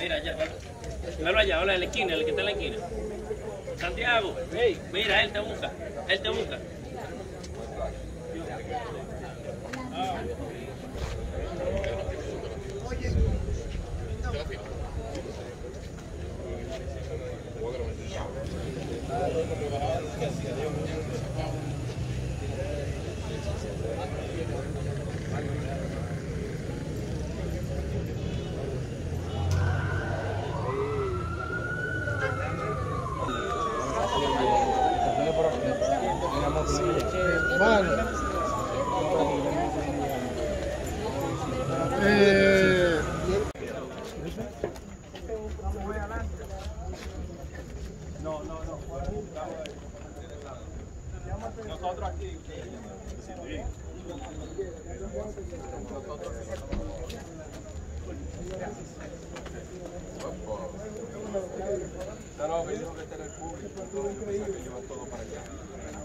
Mira, allá. Míralo allá, hola, en la esquina, el que está en la esquina. Santiago, hey, mira, él te busca. Él te busca. Nosotros aquí. Pero me dijo que este era el público, entonces yo pensaba que llevan todo para allá.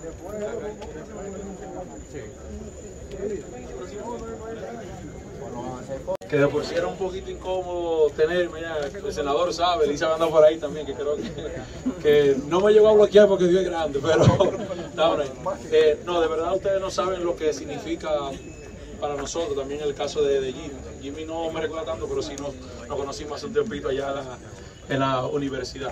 Que de por sí era un poquito incómodo tenerme, ya, el senador sabe, Elisa anda por ahí también, que creo que no me llegó a bloquear porque Dios es grande, pero está por ahí. No, de verdad ustedes no saben lo que significa para nosotros, también el caso de Jimmy. Jimmy no me recuerda tanto, pero sí nos conocimos hace un tiempito allá en la universidad.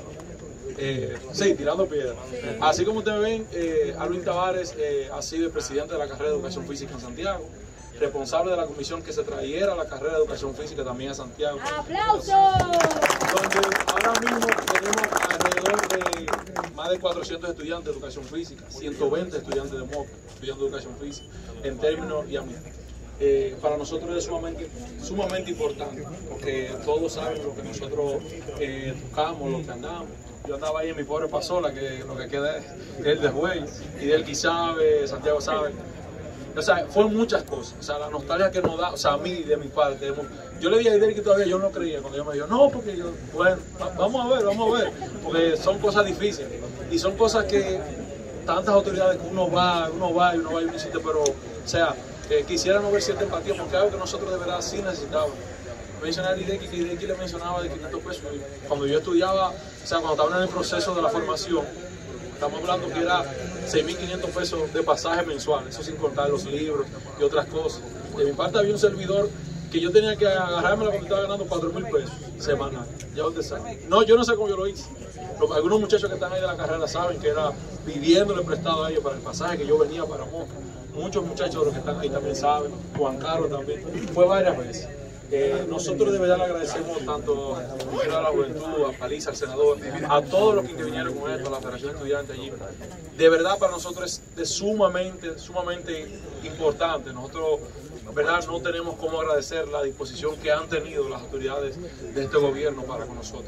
Sí, tirando piedras. Así como ustedes ven, Alvin Tavares ha sido el presidente de la carrera de Educación Física en Santiago, responsable de la comisión que se trayera la carrera de Educación Física también a Santiago. ¡Aplausos! Donde ahora mismo tenemos alrededor de más de 400 estudiantes de Educación Física, 120 estudiantes de MOCA estudiando Educación Física, en términos y ambiente. Para nosotros es sumamente importante, porque todos saben lo que nosotros tocamos, lo que andamos. Yo andaba ahí en mi pobre pasola, que lo que queda es el de Juey, y de él sabe, Santiago sabe. O sea, fueron muchas cosas. O sea, la nostalgia que nos da, o sea, a mí y de mi parte. Yo le dije a Aidel que todavía yo no creía, cuando ella me dijo, no, porque yo, bueno, vamos a ver, porque son cosas difíciles. Y son cosas que tantas autoridades que uno va y uno visita, pero, o sea, quisiera no ver cierta empatía, porque es algo que nosotros de verdad sí necesitábamos. Mencionar a Aidel, que Aidel le mencionaba de 500 pesos. Cuando yo estudiaba, o sea, cuando estaba en el proceso de la formación, estamos hablando que era 6.500 pesos de pasaje mensual, eso sin contar los libros y otras cosas. De mi parte había un servidor que yo tenía que agarrármela porque estaba ganando 4.000 pesos semanal. Ya usted sabe. No, yo no sé cómo yo lo hice. Algunos muchachos que están ahí de la carrera saben que era pidiéndole prestado a ellos para el pasaje que yo venía para Moca. Muchos muchachos de los que están ahí también saben, Juan Carlos también. Fue varias veces. Nosotros de verdad le agradecemos tanto a la juventud, a Paliza, al senador, a todos los que vinieron con esto, a la Federación de Estudiantes allí. De verdad para nosotros es sumamente importante. Nosotros de verdad no tenemos cómo agradecer la disposición que han tenido las autoridades de este gobierno para con nosotros.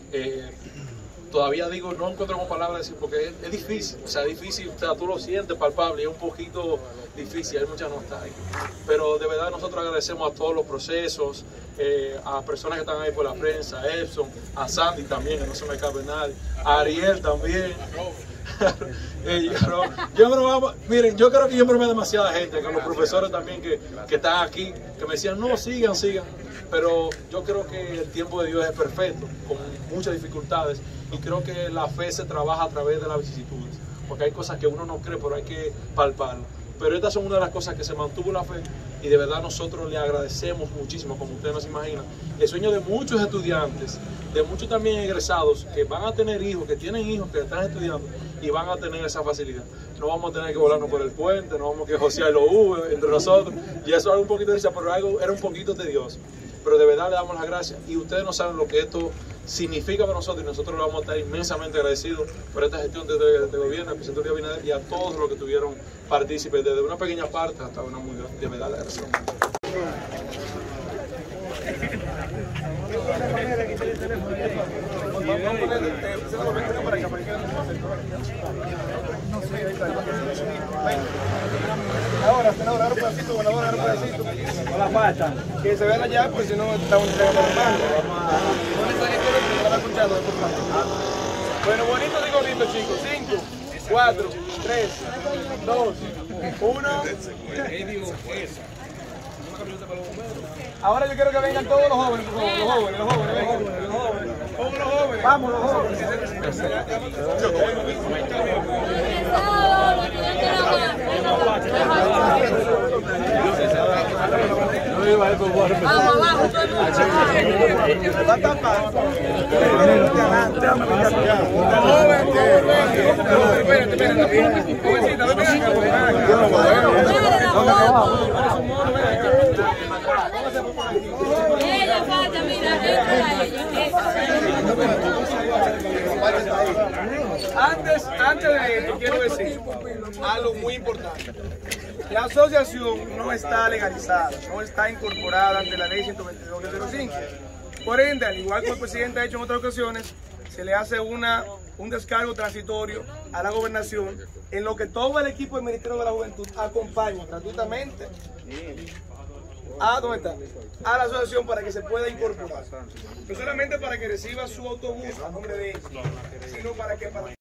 Todavía digo, no encontramos palabras decir porque es difícil, o sea, tú lo sientes palpable, es un poquito difícil, hay mucha nostalgia. Pero de verdad nosotros agradecemos a todos los procesos, a las personas que están ahí por la prensa, a Epson, a Sandy también, que no se me cabe nadie, a Ariel también. Miren, yo creo que yo bromé a demasiada gente, con los profesores también que están aquí, que me decían, no, sigan. Pero yo creo que el tiempo de Dios es perfecto, con muchas dificultades, y creo que la fe se trabaja a través de las vicisitudes, porque hay cosas que uno no cree, pero hay que palparlas. Pero estas son una de las cosas que se mantuvo la fe, y de verdad nosotros le agradecemos muchísimo, como ustedes no se imaginan, el sueño de muchos estudiantes, de muchos también egresados, que van a tener hijos, que tienen hijos, que están estudiando, y van a tener esa facilidad. No vamos a tener que volarnos por el puente, no vamos a que josear los Uber entre nosotros, y eso es un poquito de risa, pero era un poquito tedioso. Pero de verdad le damos las gracias, y ustedes no saben lo que esto significa para nosotros, y nosotros le vamos a estar inmensamente agradecidos por esta gestión de gobierno, al presidente Luis Abinader, y a todos los que tuvieron partícipes, desde una pequeña parte hasta una muy grande. De verdad le agradecemos. Ahora un pedacito, con la pasta. Que se vean allá, pues si no estamos entregando los mangos. Bueno, bonito digo lindo, chicos. 5, 4, 3, 2, 1. Ahora yo quiero que vengan todos los jóvenes, por favor, los jóvenes, vengan. Todos los jóvenes. Vamos, los jóvenes. Vamos, abajo, todo el mundo. Va a tapar. Ella falta, mira, Antes de esto, quiero decir algo muy importante. La asociación no está legalizada, no está incorporada ante la ley 122/05. Por ende, al igual que el presidente ha hecho en otras ocasiones, se le hace un descargo transitorio a la gobernación, en lo que todo el equipo del Ministerio de la Juventud acompaña gratuitamente a la asociación para que se pueda incorporar. No solamente para que reciba su autobús a nombre de ellos, sino para que